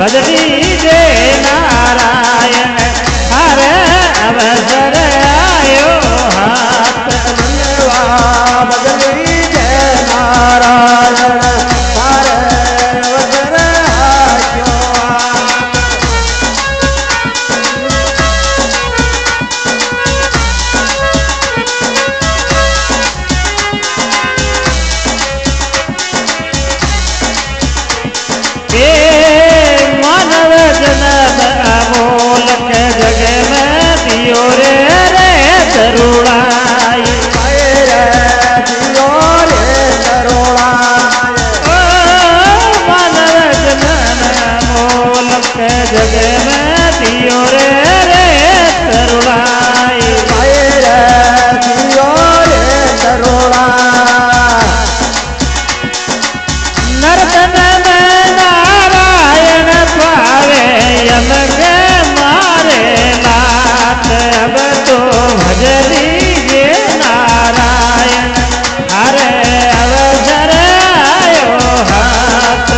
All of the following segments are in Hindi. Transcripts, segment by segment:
भजनी जय नारायण हरे अवसर आयो हाथ मनवा भजनी जय नारायण हरे अवसर आयो मानव जन्म अमोल के जग में दियो रे तरुणाई दियो रे तरुणाई मानव जन्म अमोल के जग में दियो रे तरुणाई दियो रे तरुणाई नर्तन में नारायण पावे यम के मारे लात अब तो भज लीजिए नारायण हरे अवसर आयो हाथ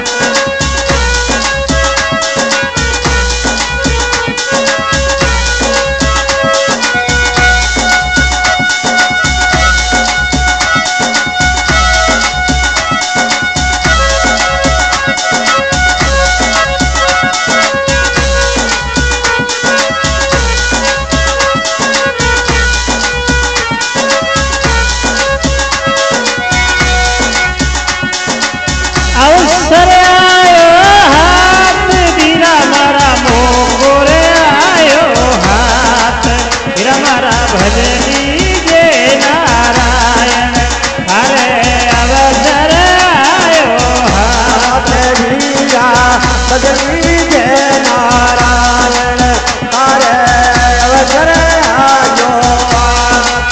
अवसर आयो हाथ वीरा मारा मोरे आयो हाथ वीरा मारा भजनी जय नारायण हरे अवसर आयो हाथ वीरा भजनी जय नारायण हरे अवसर आयो हाथ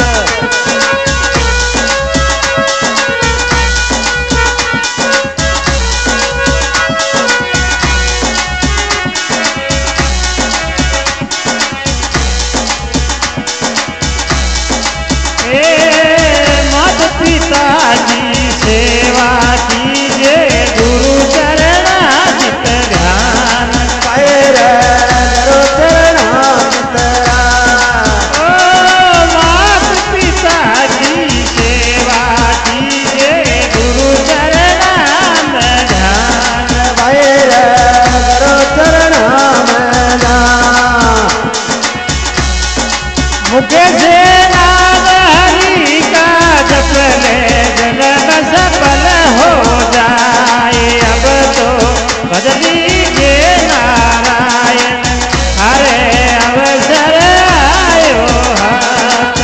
मात पिता की सेवा कीजिए गुरु चरणाचित ध्यान गुरु चरणाचित मात पिता की सेवा कीजिए गुरु चरणाम ध्यान गुरु चरणाम मुझे से नाम हरि का जप ले जन्म सफल हो जाए अब तो भज लीजिए नारायण हरे अवसर आयो हाथ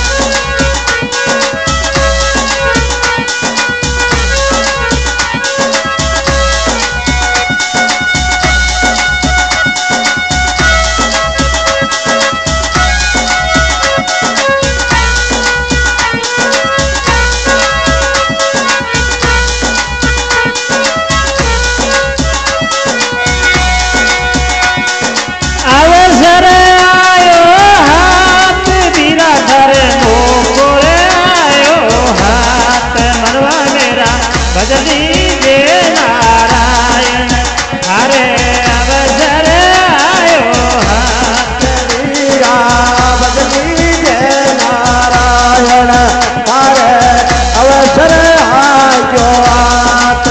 अवसर आयो हाथ वीरा धर मोरे आयो हाथ मनवा मेरा भज लीजिए नारायण हरे अवसर आयो हाथ वीरा भजनी जय नारायण हरे अवसर आयो हाथ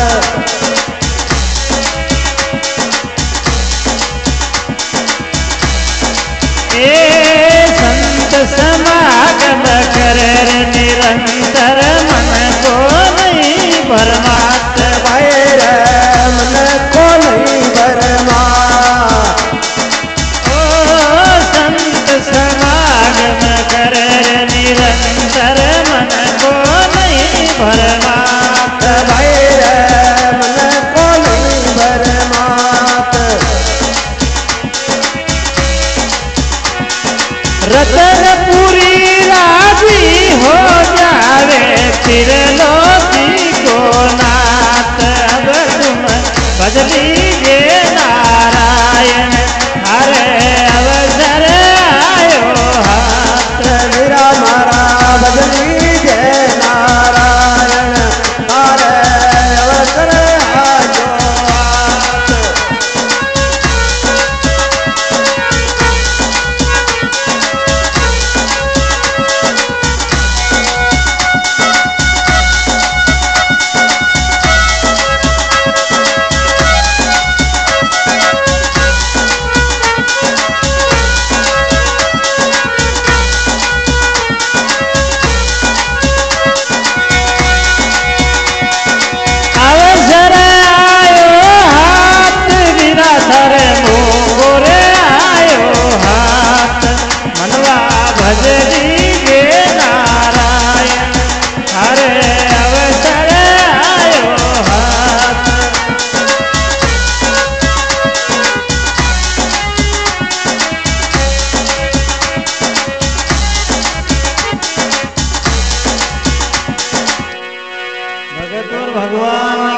संत समागम कर निरंतर मन को नहीं भरमात भैर मन को नहीं भरमा संत समागम कर निरंतर मन को नहीं भरमात भैर मन को नहीं भरमात रतनपुरी राजी हो जावे फिर लोकी को नाथ अब तुम भज लीजिए नारायण हरे अवसर आयो हाथ वीरा मारा भजनी जय नारायण हरे अवसर आयो हाथ चतुर भगवान